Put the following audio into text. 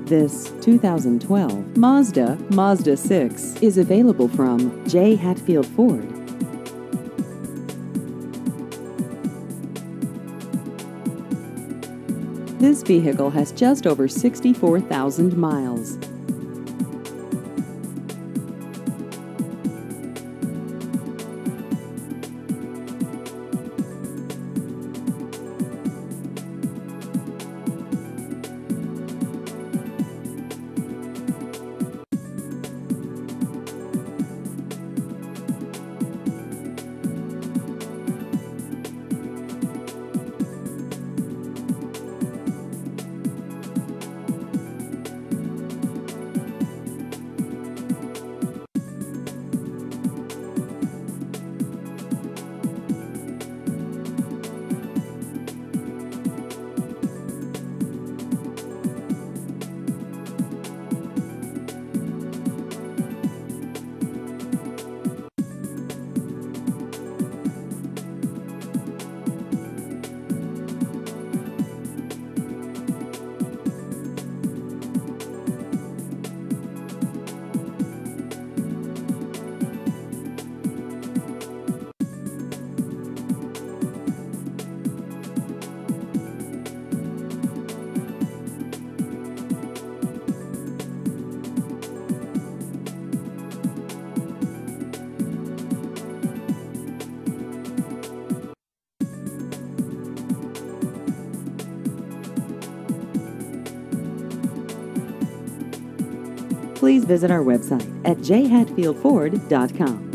This 2012 Mazda 6 is available from J. Hatfield Ford. This vehicle has just over 64,000 miles. Please visit our website at jhatfieldford.com.